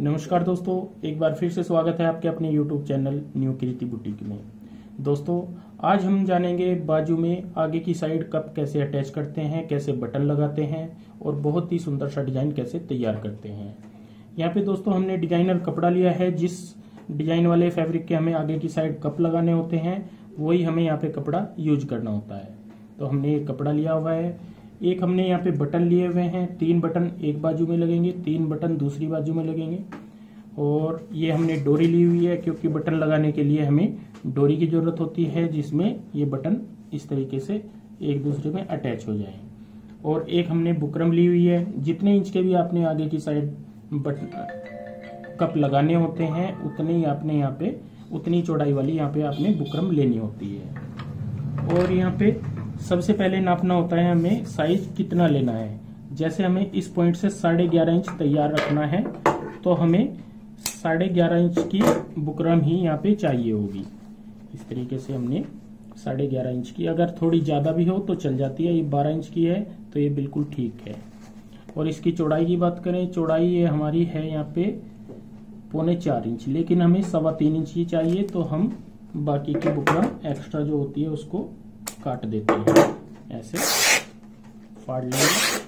नमस्कार दोस्तों, एक बार फिर से स्वागत है आपके अपने YouTube channel new Kriti boutique में। दोस्तों, आज हम जानेंगे बाजू में आगे की साइड कप कैसे अटैच करते हैं, कैसे बटन लगाते हैं और बहुत ही सुंदर सा डिजाइन कैसे तैयार करते हैं। यहाँ पे दोस्तों हमने डिजाइनर कपड़ा लिया है। जिस डिजाइन वाले फैब्रिक के हमें आगे की साइड कप लगाने होते हैं वही हमें यहाँ पे कपड़ा यूज करना होता है। तो हमने ये कपड़ा लिया हुआ है। एक हमने यहाँ पे बटन लिए हुए हैं, 3 बटन एक बाजू में लगेंगे, 3 बटन दूसरी बाजू में लगेंगे। और ये हमने डोरी ली हुई है क्योंकि बटन लगाने के लिए हमें डोरी की जरूरत होती है जिसमें ये बटन इस तरीके से एक दूसरे में अटैच हो जाए। और एक हमने बुकरम ली हुई है। जितने इंच के भी आपने आगे की साइड बटन कप लगाने होते हैं उतने ही आपने यहाँ पे उतनी चौड़ाई वाली यहाँ पे आपने बुकरम लेनी होती है। और यहाँ पे सबसे पहले नापना होता है हमें साइज कितना लेना है। जैसे हमें इस पॉइंट से 11.5 इंच तैयार रखना है तो हमें 11.5 इंच की बुकरम ही यहाँ पे चाहिए होगी। इस तरीके से हमने 11.5 इंच की, अगर थोड़ी ज्यादा भी हो तो चल जाती है। ये 12 इंच की है तो ये बिल्कुल ठीक है। और इसकी चौड़ाई की बात करें, चौड़ाई ये हमारी है यहाँ पे 3.25 इंच, लेकिन हमें 3.25 इंच ही चाहिए तो हम बाकी की बुकरम एक्स्ट्रा जो होती है उसको काट देते हैं, ऐसे फाड़ लेंगे।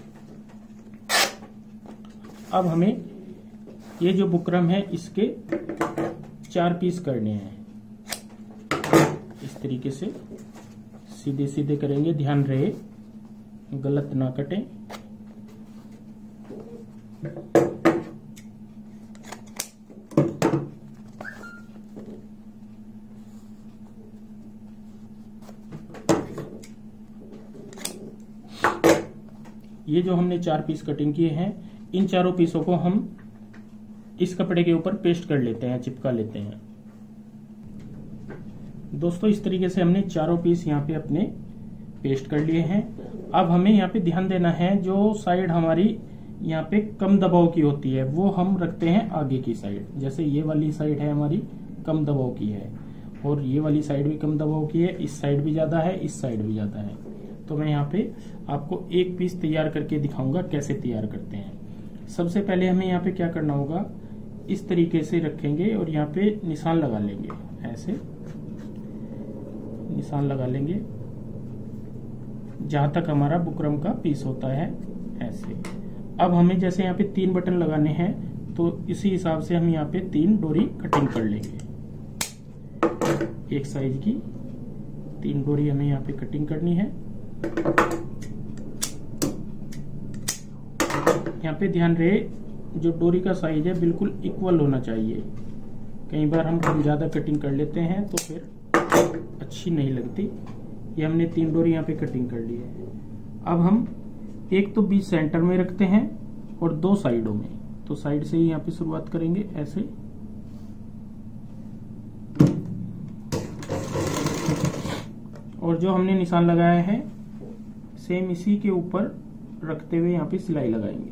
अब हमें ये जो बुकरम है इसके 4 पीस करने हैं। इस तरीके से सीधे सीधे करेंगे, ध्यान रहे गलत ना कटे। ये जो हमने 4 पीस कटिंग किए हैं, इन चारों पीसों को हम इस कपड़े के ऊपर पेस्ट कर लेते हैं, चिपका लेते हैं। दोस्तों, इस तरीके से हमने चारों पीस यहाँ पे अपने पेस्ट कर लिए हैं। अब हमें यहाँ पे ध्यान देना है, जो साइड हमारी यहाँ पे कम दबाव की होती है वो हम रखते हैं आगे की साइड। जैसे ये वाली साइड है हमारी कम दबाव की है और ये वाली साइड भी कम दबाव की है, इस साइड भी ज्यादा है, इस साइड भी ज्यादा है। तो मैं यहाँ पे आपको एक पीस तैयार करके दिखाऊंगा कैसे तैयार करते हैं। सबसे पहले हमें यहाँ पे क्या करना होगा, इस तरीके से रखेंगे और यहाँ पे निशान लगा लेंगे, ऐसे निशान लगा लेंगे जहां तक हमारा बुकरम का पीस होता है, ऐसे। अब हमें जैसे यहाँ पे 3 बटन लगाने हैं तो इसी हिसाब से हम यहाँ पे 3 डोरी कटिंग कर लेंगे। एक साइज की 3 डोरी हमें यहाँ पे कटिंग करनी है। यहाँ पे ध्यान रहे जो डोरी का साइज है बिल्कुल इक्वल होना चाहिए। कई बार हम कम ज्यादा कटिंग कर लेते हैं तो फिर अच्छी नहीं लगती। ये हमने 3 डोरी यहाँ पे कटिंग कर ली है। अब हम एक तो बीच सेंटर में रखते हैं और 2 साइडों में। तो साइड से ही यहाँ पे शुरुआत करेंगे, ऐसे। और जो हमने निशान लगाया है सेम इसी के ऊपर रखते हुए यहाँ पे सिलाई लगाएंगे।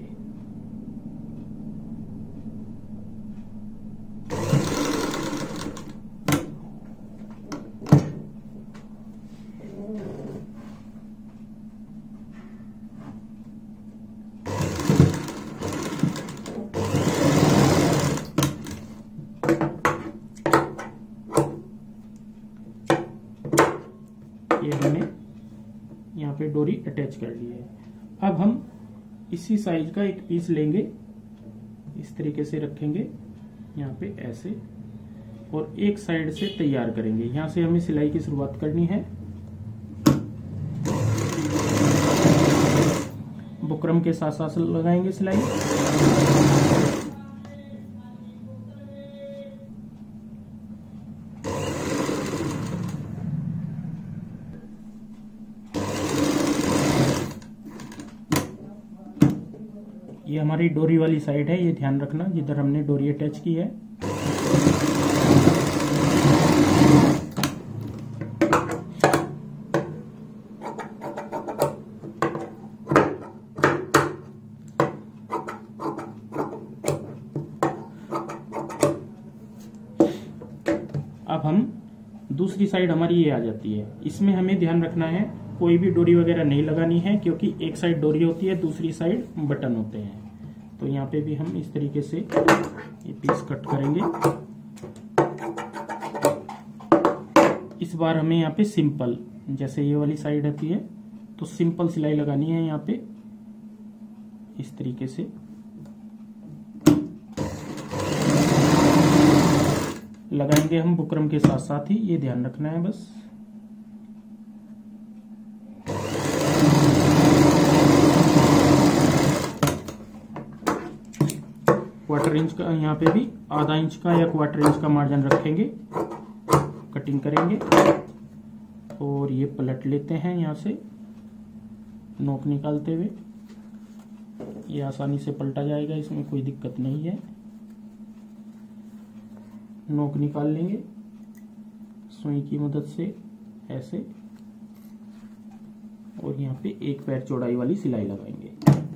ये हमने यहाँ पे डोरी अटैच कर ली है। अब हम इसी साइज का एक पीस लेंगे, इस तरीके से रखेंगे यहाँ पे ऐसे, और एक साइड से तैयार करेंगे। यहाँ से हमें सिलाई की शुरुआत करनी है। बुकरम के साथ साथ लगाएंगे सिलाई। ये हमारी डोरी वाली साइड है, ये ध्यान रखना जिधर हमने डोरी अटैच की है। अब हम दूसरी साइड हमारी ये आ जाती है। इसमें हमें ध्यान रखना है कोई भी डोरी वगैरह नहीं लगानी है, क्योंकि एक साइड डोरी होती है, दूसरी साइड बटन होते हैं। तो यहाँ पे भी हम इस तरीके से ये पीस कट करेंगे। इस बार हमें यहाँ पे सिंपल, जैसे ये वाली साइड आती है तो सिंपल सिलाई लगानी है। यहाँ पे इस तरीके से लगाएंगे हम बुकरम के साथ साथ ही, ये ध्यान रखना है बस। क्वार्टर इंच का यहाँ पे भी आधा इंच का या क्वार्टर इंच का मार्जिन रखेंगे, कटिंग करेंगे और ये पलट लेते हैं यहाँ से नोक निकालते हुए। ये आसानी से पलटा जाएगा, इसमें कोई दिक्कत नहीं है। नोक निकाल लेंगे सुई की मदद से ऐसे, और यहाँ पे एक पैर चौड़ाई वाली सिलाई लगाएंगे।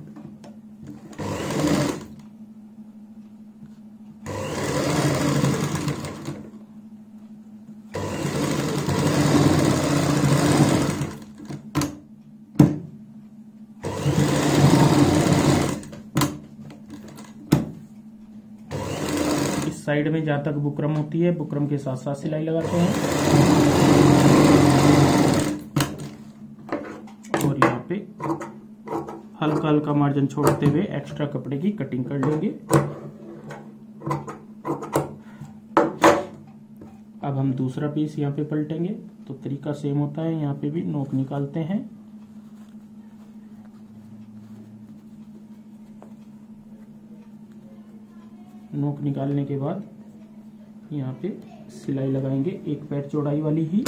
साइड में जहां तक बुकरम होती है, बुकरम के साथ साथ सिलाई लगाते हैं और यहाँ पे हल्का हल्का मार्जिन छोड़ते हुए एक्स्ट्रा कपड़े की कटिंग कर लेंगे। अब हम दूसरा पीस यहाँ पे पलटेंगे तो तरीका सेम होता है। यहाँ पे भी नोक निकालते हैं, नोक निकालने के बाद यहाँ पे सिलाई लगाएंगे एक पैर चौड़ाई वाली ही।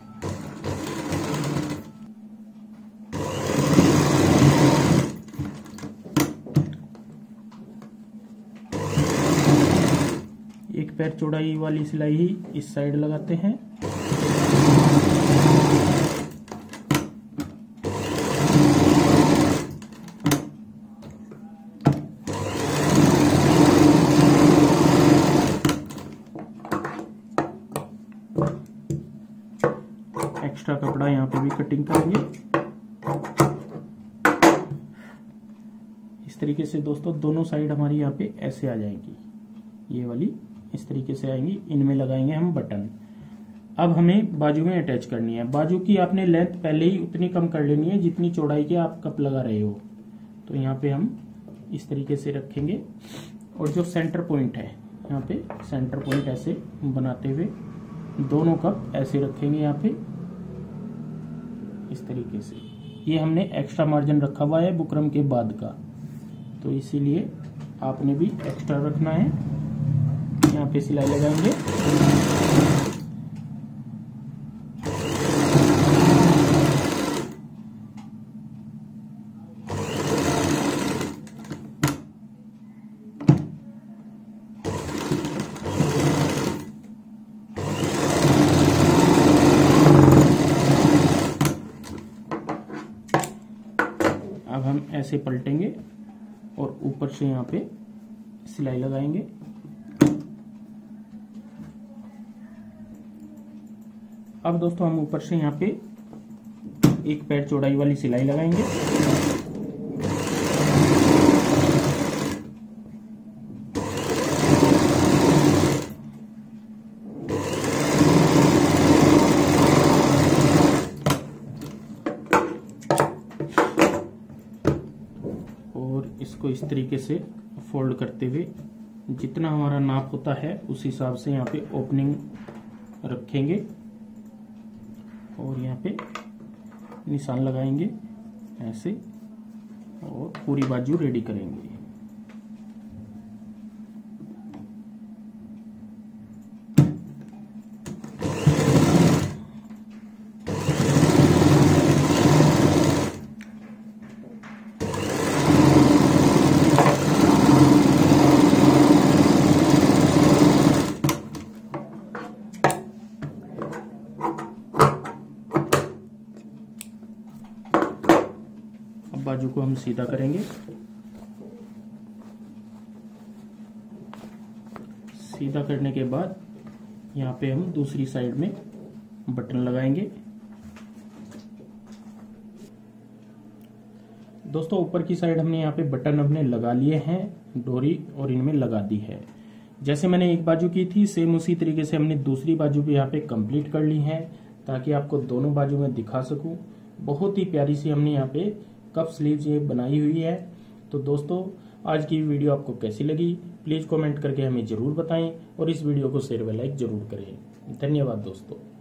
एक पैर चौड़ाई वाली सिलाई ही इस साइड लगाते हैं। एक्स्ट्रा कपड़ा यहाँ पे भी कटिंग करेंगे इस तरीके से। दोस्तों दोनों साइड हमारी यहाँ पे ऐसे आ जाएंगी, ये वाली इस तरीके से आएंगी। इनमें लगाएंगे हम बटन। अब हमें बाजू में अटैच करनी है। बाजू की आपने लेंथ पहले ही उतनी कम कर लेनी है जितनी चौड़ाई के आप कप लगा रहे हो। तो यहाँ पे हम इस तरीके से रखेंगे और जो सेंटर पॉइंट है यहाँ पे सेंटर पॉइंट ऐसे बनाते हुए दोनों कप ऐसे रखेंगे यहाँ पे इस तरीके से। ये हमने एक्स्ट्रा मार्जिन रखा हुआ है बुकरम के बाद का, तो इसीलिए आपने भी एक्स्ट्रा रखना है। यहाँ पे सिलाई लगाएंगे। अब हम ऐसे पलटेंगे और ऊपर से यहाँ पे सिलाई लगाएंगे। अब दोस्तों हम ऊपर से यहाँ पे एक पैर चौड़ाई वाली सिलाई लगाएंगे। और इसको इस तरीके से फोल्ड करते हुए जितना हमारा नाप होता है उस हिसाब से यहाँ पे ओपनिंग रखेंगे और यहाँ पे निशान लगाएंगे ऐसे और पूरी बाजू रेडी करेंगे। बाजू को हम सीधा करेंगे। सीधा करने के बाद यहाँ पे हम दूसरी साइड में बटन लगाएंगे। दोस्तों ऊपर की साइड हमने यहाँ पे बटन अपने लगा लिए हैं। डोरी और इनमें लगा दी है। जैसे मैंने एक बाजू की थी सेम उसी तरीके से हमने दूसरी बाजू भी यहाँ पे कंप्लीट कर ली है, ताकि आपको दोनों बाजू में दिखा सकूं। बहुत ही प्यारी सी हमने यहाँ पे कप स्लीव्स ये बनाई हुई है। तो दोस्तों आज की वीडियो आपको कैसी लगी प्लीज कमेंट करके हमें जरूर बताएं और इस वीडियो को शेयर व लाइक जरूर करें। धन्यवाद दोस्तों।